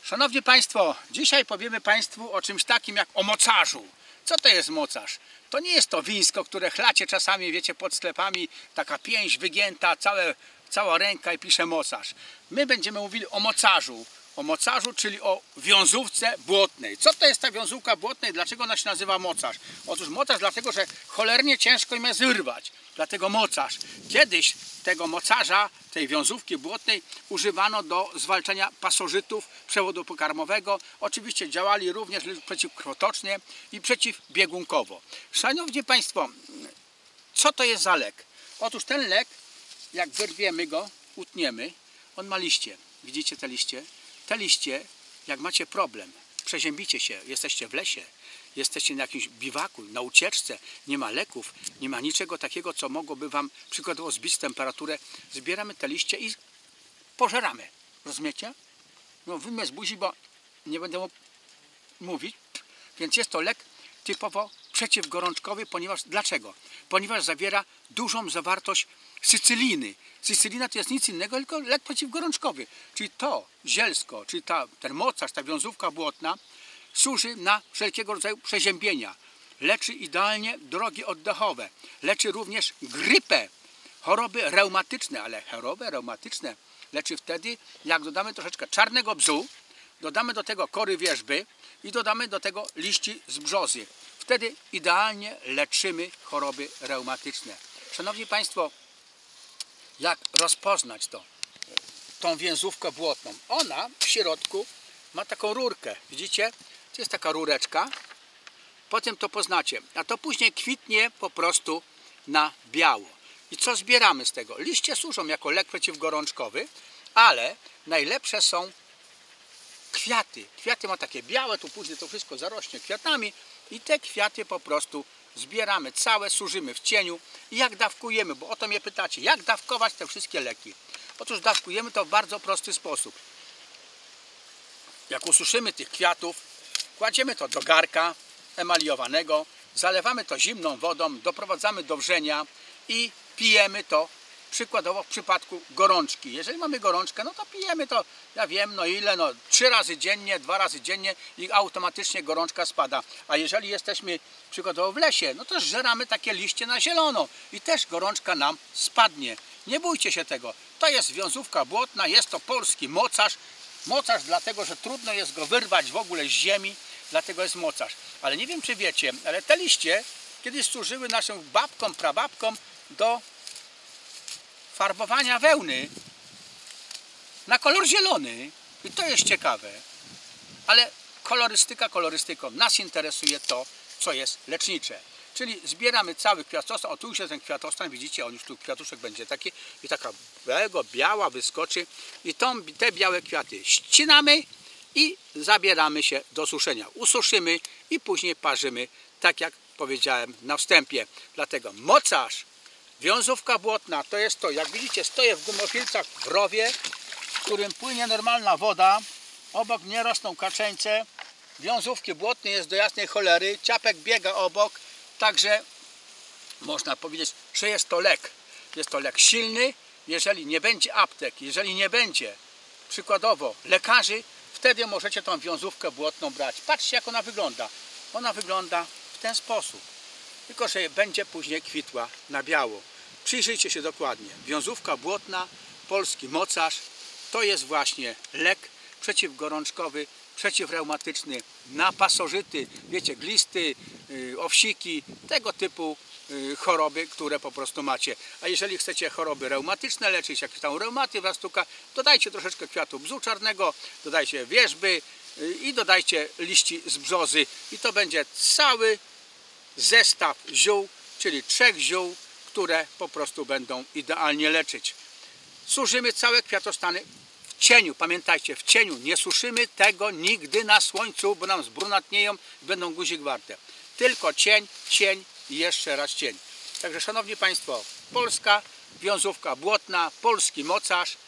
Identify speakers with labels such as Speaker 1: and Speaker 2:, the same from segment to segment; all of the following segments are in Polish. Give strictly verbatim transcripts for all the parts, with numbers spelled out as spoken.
Speaker 1: Szanowni Państwo, dzisiaj powiemy Państwu o czymś takim jak o mocarzu. Co to jest mocarz? To nie jest to wińsko, które chlacie czasami, wiecie, pod sklepami, taka pięść wygięta, całe, cała ręka i pisze mocarz. My będziemy mówili o mocarzu. O mocarzu, czyli o wiązówce błotnej. Co to jest ta wiązówka błotna i dlaczego ona się nazywa mocarz? Otóż mocarz dlatego, że cholernie ciężko ją jest wyrwać. Dlatego mocarz. Kiedyś tego mocarza, tej wiązówki błotnej używano do zwalczania pasożytów przewodu pokarmowego. Oczywiście działali również przeciwkrwotocznie i przeciwbiegunkowo. Szanowni Państwo, co to jest za lek? Otóż ten lek, jak wyrwiemy go, utniemy, on ma liście. Widzicie te liście? Te liście, jak macie problem, przeziębicie się, jesteście w lesie, jesteście na jakimś biwaku, na ucieczce, nie ma leków, nie ma niczego takiego, co mogłoby Wam przykładowo zbić temperaturę, zbieramy te liście i pożeramy. Rozumiecie? No wyjmę z buzi, bo nie będę mógł mówić, więc jest to lek typowo przeciwgorączkowy, ponieważ, dlaczego? Ponieważ zawiera dużą zawartość sycyliny. Sycylina to jest nic innego, tylko lek przeciwgorączkowy. Czyli to zielsko, czyli ta, ten mocarz, ta wiązówka błotna służy na wszelkiego rodzaju przeziębienia. Leczy idealnie drogi oddechowe. Leczy również grypę, choroby reumatyczne, ale choroby reumatyczne leczy wtedy, jak dodamy troszeczkę czarnego bzu, dodamy do tego kory wierzby i dodamy do tego liści z brzozy. Wtedy idealnie leczymy choroby reumatyczne. Szanowni Państwo, jak rozpoznać to, tą wiązówkę błotną? Ona w środku ma taką rurkę, widzicie? To jest taka rureczka, potem to poznacie, a to później kwitnie po prostu na biało. I co zbieramy z tego? Liście służą jako lek przeciwgorączkowy, ale najlepsze są kwiaty. Kwiaty ma takie białe, tu później to wszystko zarośnie kwiatami i te kwiaty po prostu zbieramy całe, służymy w cieniu i jak dawkujemy, bo o to mnie pytacie, jak dawkować te wszystkie leki? Otóż dawkujemy to w bardzo prosty sposób. Jak ususzymy tych kwiatów, kładziemy to do garka emaliowanego, zalewamy to zimną wodą, doprowadzamy do wrzenia i pijemy to przykładowo w przypadku gorączki. Jeżeli mamy gorączkę, no to pijemy to, ja wiem, no ile, no trzy razy dziennie, dwa razy dziennie i automatycznie gorączka spada. A jeżeli jesteśmy przykładowo w lesie, no to żeramy takie liście na zielono i też gorączka nam spadnie. Nie bójcie się tego. To jest wiązówka błotna, jest to polski mocarz. Mocarz dlatego, że trudno jest go wyrwać w ogóle z ziemi, dlatego jest mocarz. Ale nie wiem, czy wiecie, ale te liście kiedyś służyły naszym babkom, prababkom do farbowania wełny na kolor zielony. I to jest ciekawe. Ale kolorystyka kolorystyką. Nas interesuje to, co jest lecznicze. Czyli zbieramy cały kwiatostan. O, tu już jest ten kwiatostan, widzicie, on już tu kwiatuszek będzie taki i taka białego, biała wyskoczy. I tą, te białe kwiaty ścinamy i zabieramy się do suszenia. Ususzymy i później parzymy, tak jak powiedziałem na wstępie. Dlatego mocarz, wiązówka błotna, to jest to, jak widzicie, stoję w gumofilcach w rowie, w którym płynie normalna woda, obok mnie rosną kaczeńce, wiązówki błotnej jest do jasnej cholery, ciapek biega obok, także można powiedzieć, że jest to lek. Jest to lek silny, jeżeli nie będzie aptek, jeżeli nie będzie przykładowo lekarzy, wtedy możecie tą wiązówkę błotną brać. Patrzcie, jak ona wygląda. Ona wygląda w ten sposób. Tylko że będzie później kwitła na biało. Przyjrzyjcie się dokładnie. Wiązówka błotna, polski mocarz, to jest właśnie lek przeciwgorączkowy, przeciwreumatyczny, na pasożyty, wiecie, glisty, yy, owsiki, tego typu yy, choroby, które po prostu macie. A jeżeli chcecie choroby reumatyczne leczyć, jakieś tam reumaty was stuka, dodajcie troszeczkę kwiatu bzu czarnego, dodajcie wierzby yy, i dodajcie liści z brzozy i to będzie cały zestaw ziół, czyli trzech ziół, które po prostu będą idealnie leczyć. Suszymy całe kwiatostany w cieniu, pamiętajcie, w cieniu. Nie suszymy tego nigdy na słońcu, bo nam zbrunatnieją i będą guzik warte. Tylko cień, cień i jeszcze raz cień. Także szanowni Państwo, polska wiązówka błotna, polski mocarz.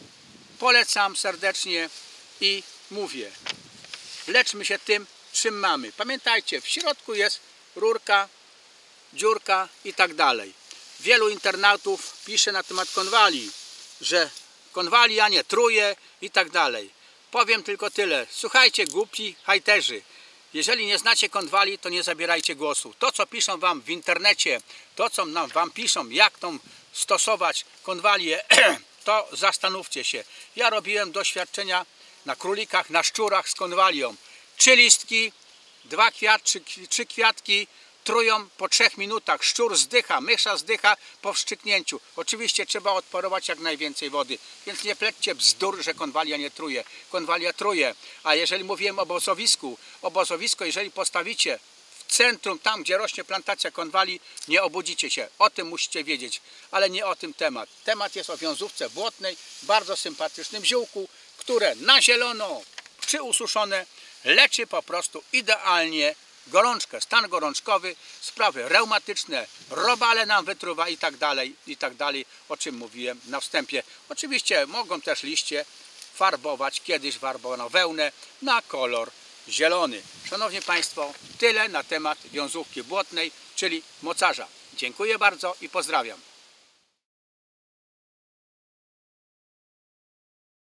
Speaker 1: Polecam serdecznie i mówię, leczmy się tym, czym mamy. Pamiętajcie, w środku jest rurka, dziurka i tak dalej. Wielu internautów pisze na temat konwali, że konwalia nie truje i tak dalej. Powiem tylko tyle. Słuchajcie, głupi hajterzy. Jeżeli nie znacie konwali, to nie zabierajcie głosu. To, co piszą wam w internecie, to, co nam wam piszą, jak tą stosować konwalię, to zastanówcie się. Ja robiłem doświadczenia na królikach, na szczurach z konwalią. Trzy listki, dwa kwiat, trzy, trzy kwiatki, trują po trzech minutach. Szczur zdycha, mysza zdycha po wszczyknięciu. Oczywiście trzeba odparować jak najwięcej wody. Więc nie plećcie bzdur, że konwalia nie truje. Konwalia truje. A jeżeli mówiłem o obozowisku, obozowisko jeżeli postawicie w centrum, tam gdzie rośnie plantacja konwali, nie obudzicie się. O tym musicie wiedzieć. Ale nie o tym temat. Temat jest o wiązówce błotnej, bardzo sympatycznym ziółku, które na zielono czy ususzone leczy po prostu idealnie gorączkę, stan gorączkowy, sprawy reumatyczne, robale nam wytruwa i tak dalej, i tak dalej, o czym mówiłem na wstępie. Oczywiście mogą też liście farbować, kiedyś farbowano wełnę na kolor zielony. Szanowni Państwo, tyle na temat wiązówki błotnej, czyli mocarza. Dziękuję bardzo i pozdrawiam.